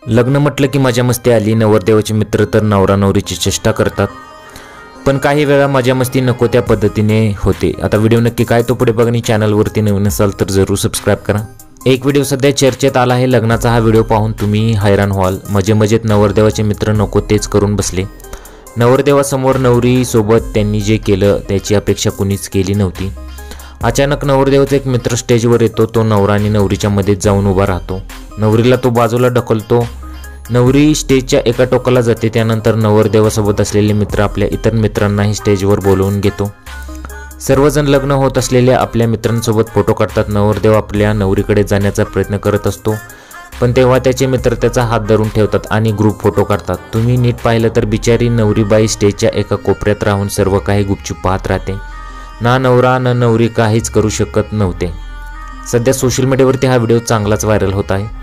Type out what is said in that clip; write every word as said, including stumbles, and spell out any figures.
लग्न म्हटलं की मजा मस्ती आली। नवरदेवाचे मित्र तर नवरा नवरीची चेष्टा करतात, पण काही वेळा मजा मस्ती नको त्या पद्धतीने होते। आता व्हिडिओ नक्की काय तो पुढे बघा आणि चॅनलवरती नवीन असाल तर जरूर सबस्क्राईब करा। एक व्हिडिओ सध्या चर्चेत आला आहे। लग्नाचा हा व्हिडिओ पाहून तुम्ही हैराण व्हाल। मजे मजेत नवरदेवाचे मित्र नको तेच करून बसले। नवरदेवासमोर नवरी सोबत त्यांनी जे केलं त्याची अपेक्षा कुणीच केली नव्हती। अचानक नवरदेवाचा एक मित्र स्टेजवर येतो। तो नवरा आणि नवरीच्या मध्ये जाऊन उभा राहतो। नवरीला तो बाजूला ढकलतो। नवरी स्टेजच्या एका टोकाला जाते। त्यानंतर नवरदेवासोबत असलेले मित्र आपल्या इतर मित्रांनाही स्टेजवर बोलवून घेतो। सर्वजण लग्न होत असलेल्या आपल्या मित्रांसोबत फोटो काढतात। नवरदेव आपल्या नवरीकडे जाण्याचा प्रयत्न करत असतो, पण तेव्हा त्याचे मित्र त्याचा हात धरून ठेवतात आणि ग्रुप फोटो काढतात। तुम्ही नीट पाहिलं तर बिचारी नवरीबाई स्टेजच्या एका कोपऱ्यात राहून सर्व काही गुपचूप पाहत राहते। ना नवरा ना नवरी काहीच करू शकत नव्हते। सध्या सोशल मीडियावरती हा व्हिडिओ चांगलाच व्हायरल होत आहे।